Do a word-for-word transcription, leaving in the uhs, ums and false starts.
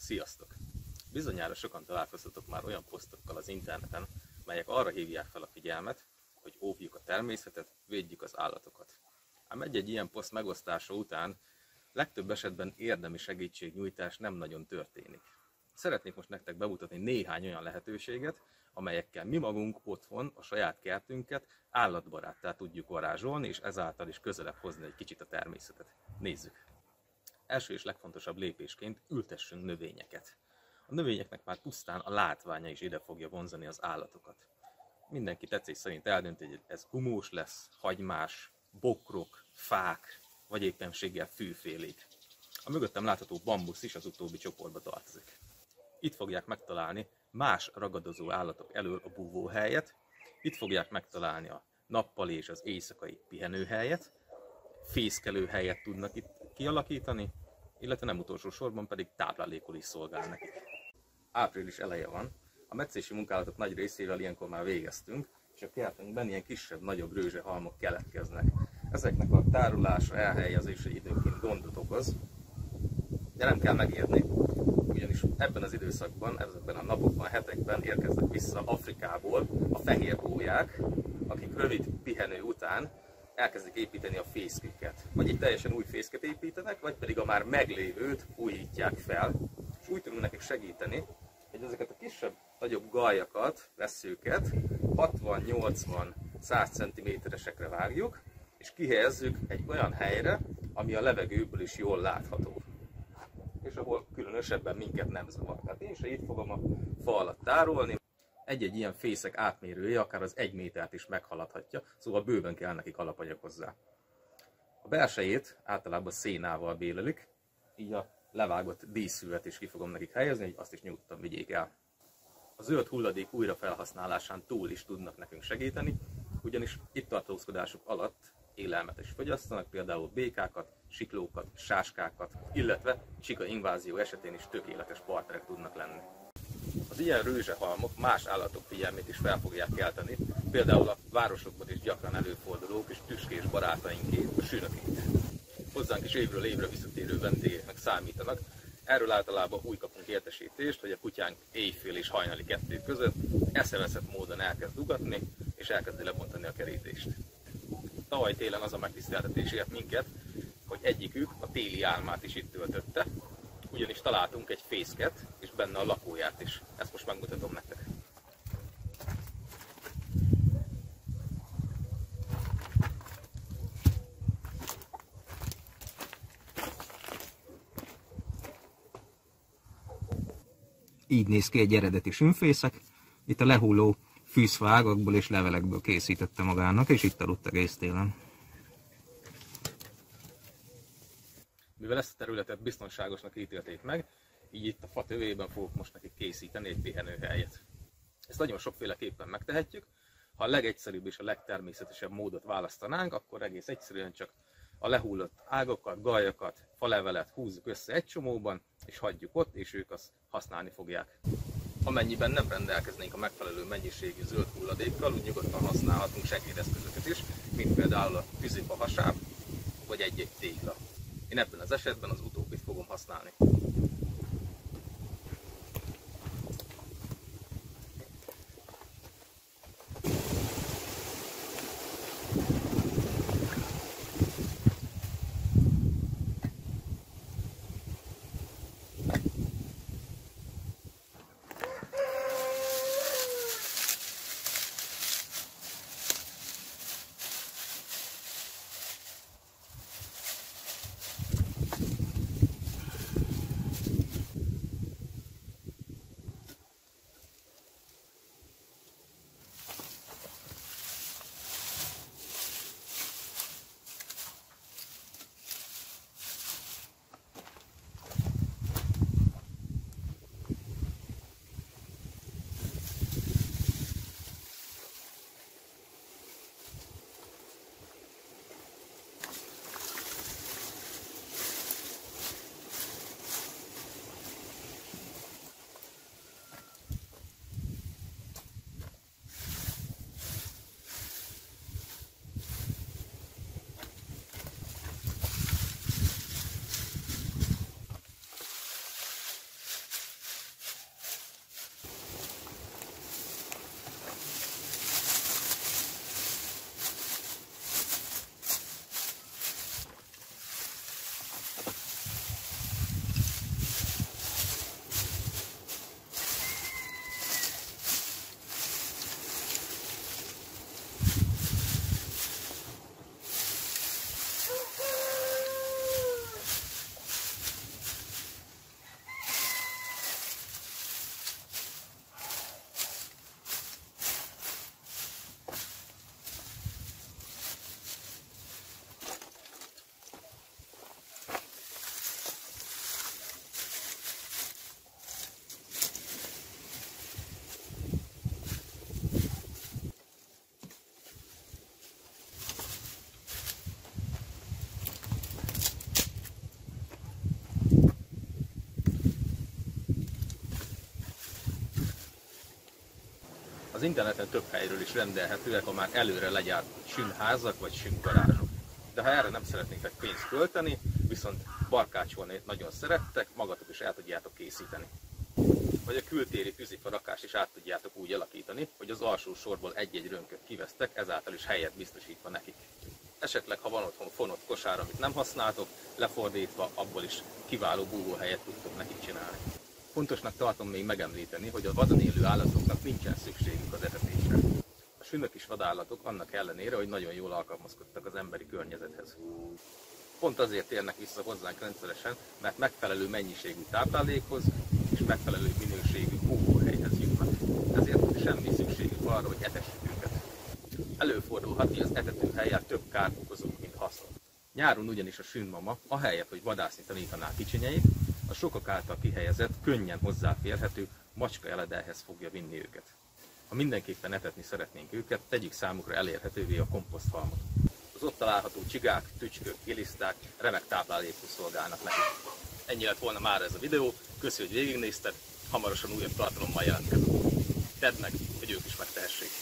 Sziasztok! Bizonyára sokan találkoztatok már olyan posztokkal az interneten, melyek arra hívják fel a figyelmet, hogy óvjuk a természetet, védjük az állatokat. Ám egy-egy ilyen poszt megosztása után legtöbb esetben érdemi segítségnyújtás nem nagyon történik. Szeretnék most nektek bemutatni néhány olyan lehetőséget, amelyekkel mi magunk otthon a saját kertünket állatbaráttá tudjuk varázsolni, és ezáltal is közelebb hozni egy kicsit a természetet. Nézzük! Első és legfontosabb lépésként ültessünk növényeket. A növényeknek már pusztán a látványa is ide fogja vonzani az állatokat. Mindenki tetszés szerint eldönti, hogy ez gumós lesz, hagymás, bokrok, fák, vagy éppenséggel fűfélék. A mögöttem látható bambusz is az utóbbi csoportba tartozik. Itt fogják megtalálni más ragadozó állatok elől a búvóhelyet, itt fogják megtalálni a nappali és az éjszakai pihenőhelyet, fészkelőhelyet tudnak itt kialakítani, illetve nem utolsó sorban pedig táplálékul is szolgál nekik. Április eleje van, a metszési munkálatok nagy részével ilyenkor már végeztünk, és a kertünkben ilyen kisebb-nagyobb rőzsehalmok keletkeznek. Ezeknek a tárolása, elhelyezése időnként gondot okoz, de nem kell megijedni, ugyanis ebben az időszakban, ezekben a napokban, hetekben érkeznek vissza Afrikából a fehér gólyák, akik rövid pihenő után elkezdik építeni a fészküket. Vagy egy teljesen új fészket építenek, vagy pedig a már meglévőt újítják fel, és úgy tudunk nekik segíteni, hogy ezeket a kisebb, nagyobb galjakat, vesszőket hatvan-nyolcvan-száz centiméteresekre vágjuk, és kihelyezzük egy olyan helyre, ami a levegőből is jól látható, és ahol különösebben minket nem zavar. Tehát én se itt fogom a fa alatt tárolni. Egy-egy ilyen fészek átmérője akár az egy métert is meghaladhatja, szóval bőven kell nekik alapanyag hozzá. A belsejét általában szénával bélelik, így a levágott díszszüvet is ki fogom nekik helyezni, hogy azt is nyugodtan vigyék el. A zöld hulladék újrafelhasználásán túl is tudnak nekünk segíteni, ugyanis itt tartózkodásuk alatt élelmet is fogyasztanak, például békákat, siklókat, sáskákat, illetve csika invázió esetén is tökéletes partnerek tudnak lenni. Az ilyen rőzsehalmok más állatok figyelmét is fel fogják kelteni, például a városokban is gyakran előforduló és tüskés barátainkét, a sünökét. Hozzánk is évről évre visszatérő vendégeknek számítanak, erről általában úgy kapunk értesítést, hogy a kutyánk éjfél és hajnali kettő között eszeveszett módon elkezd ugatni, és elkezdi lebontani a kerítést. Tavaly télen az a megtiszteltetés ért minket, hogy egyikük a téli álmát is itt töltötte, ugyanis találtunk egy fészket, és benne a lakóját is. Ezt most megmutatom nektek. Így néz ki egy eredeti sünfészek. Itt a lehulló fűzfa ágakból és levelekből készítette magának, és itt aludt egész télen. Mivel ezt a területet biztonságosnak ítélték meg, így itt a fa tövében fogok most nekik készíteni egy pihenőhelyet. Ezt nagyon sokféleképpen megtehetjük. Ha a legegyszerűbb és a legtermészetesebb módot választanánk, akkor egész egyszerűen csak a lehullott ágakat, galjakat, falevelet húzzuk össze egy csomóban, és hagyjuk ott, és ők azt használni fogják. Amennyiben nem rendelkeznénk a megfelelő mennyiségű zöld hulladékkal, úgy nyugodtan használhatunk segédeszközöket is, mint például a tűzifa hasáb, vagy egy-egy tégla. Én ebben az esetben az utóbbit fogom használni. Az interneten több helyről is rendelhetőek a már előre legyárt sünházak vagy süngarázsok. De ha erre nem szeretnétek pénzt költeni, viszont barkácsolni nagyon szerettek, magatok is el tudjátok készíteni. Vagy a kültéri tűzifarakást is át tudjátok úgy alakítani, hogy az alsó sorból egy-egy rönköt kivesztek, ezáltal is helyet biztosítva nekik. Esetleg, ha van otthon fonott kosár, amit nem használtok, lefordítva, abból is kiváló búvóhelyet tudtok nekik csinálni. Fontosnak tartom még megemlíteni, hogy a vadon élő állatoknak nincsen szükségük az etetésre. A sünök is vadállatok annak ellenére, hogy nagyon jól alkalmazkodtak az emberi környezethez. Pont azért érnek vissza hozzánk rendszeresen, mert megfelelő mennyiségű táplálékhoz és megfelelő minőségű búvóhelyhez jutnak. Ezért semmi szükségük arra, hogy etessük őket. Előfordulhat, hogy az etetőhelyen több kárt okozunk, mint hasznot. Nyáron ugyanis a sünmama, ahelyett, hogy vadászni tanítaná kicsinyeit, a sokak által kihelyezett, könnyen hozzáférhető macska eledelhez fogja vinni őket. Ha mindenképpen etetni szeretnénk őket, tegyük számukra elérhetővé a komposzthalmot. Az ott található csigák, tücskök, giliszták remek táplálékul szolgálnak nekik. Ennyi lett volna már ez a videó, köszi, hogy végignézted, hamarosan újabb tartalommal jelentkezünk. Tedd meg, hogy ők is megtehessék.